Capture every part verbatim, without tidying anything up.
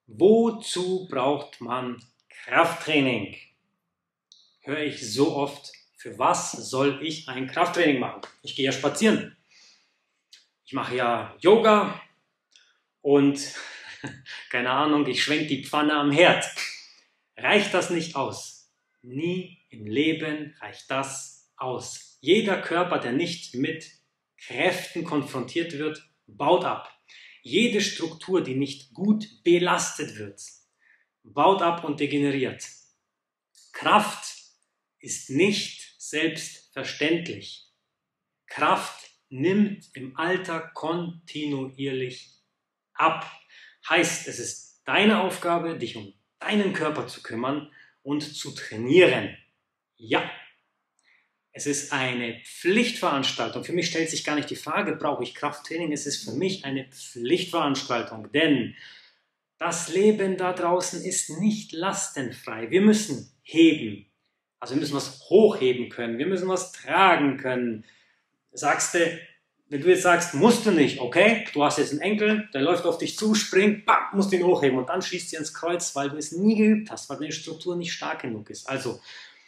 Wozu braucht man Krafttraining? Höre ich so oft. Für was soll ich ein Krafttraining machen? Ich gehe ja spazieren. Ich mache ja Yoga und keine Ahnung, ich schwenke die Pfanne am Herd. Reicht das nicht aus? Nie im Leben reicht das aus. Jeder Körper, der nicht mit Kräften konfrontiert wird, baut ab. Jede Struktur, die nicht gut belastet wird, baut ab und degeneriert. Kraft ist nicht selbstverständlich. Kraft nimmt im Alter kontinuierlich ab. Heißt, es ist deine Aufgabe, dich um deinen Körper zu kümmern und zu trainieren. Ja, es ist eine Pflichtveranstaltung. Für mich stellt sich gar nicht die Frage, brauche ich Krafttraining? Es ist für mich eine Pflichtveranstaltung, denn das Leben da draußen ist nicht lastenfrei. Wir müssen heben. Also wir müssen was hochheben können. Wir müssen was tragen können. Sagst du, wenn du jetzt sagst, musst du nicht, okay, du hast jetzt einen Enkel, der läuft auf dich zu, springt, bam, musst ihn hochheben und dann schießt du ins Kreuz, weil du es nie geübt hast, weil deine Struktur nicht stark genug ist. Also,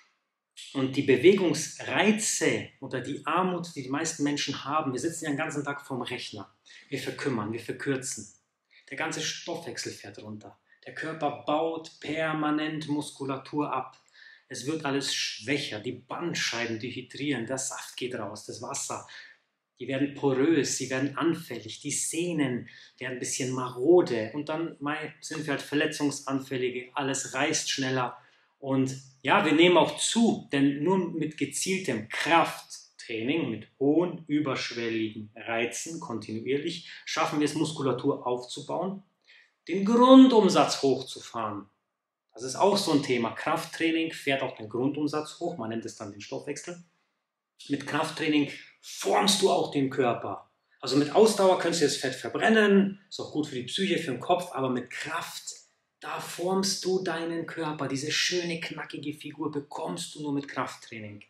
und die Bewegungsreize oder die Armut, die die meisten Menschen haben, wir sitzen ja den ganzen Tag vorm Rechner. Wir verkümmern, wir verkürzen. Der ganze Stoffwechsel fährt runter. Der Körper baut permanent Muskulatur ab. Es wird alles schwächer, die Bandscheiben dehydrieren, der Saft geht raus, das Wasser. Die werden porös, sie werden anfällig, die Sehnen werden ein bisschen marode und dann sind wir halt verletzungsanfällige, alles reißt schneller. Und ja, wir nehmen auch zu, denn nur mit gezieltem Krafttraining, mit hohen, überschwelligen Reizen, kontinuierlich, schaffen wir es, Muskulatur aufzubauen, den Grundumsatz hochzufahren. Das ist auch so ein Thema. Krafttraining fährt auch den Grundumsatz hoch, man nennt es dann den Stoffwechsel. Mit Krafttraining formst du auch den Körper. Also mit Ausdauer kannst du das Fett verbrennen, ist auch gut für die Psyche, für den Kopf, aber mit Kraft, da formst du deinen Körper. Diese schöne, knackige Figur bekommst du nur mit Krafttraining.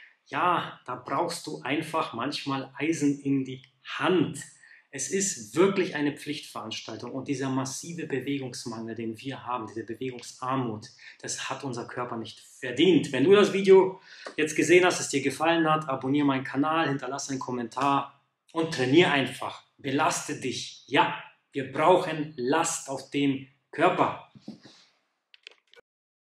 Ja, da brauchst du einfach manchmal Eisen in die Hand. Es ist wirklich eine Pflichtveranstaltung und dieser massive Bewegungsmangel, den wir haben, diese Bewegungsarmut, das hat unser Körper nicht verdient. Wenn du das Video jetzt gesehen hast, es dir gefallen hat, abonniere meinen Kanal, hinterlasse einen Kommentar und trainiere einfach. Belaste dich. Ja, wir brauchen Last auf den Körper.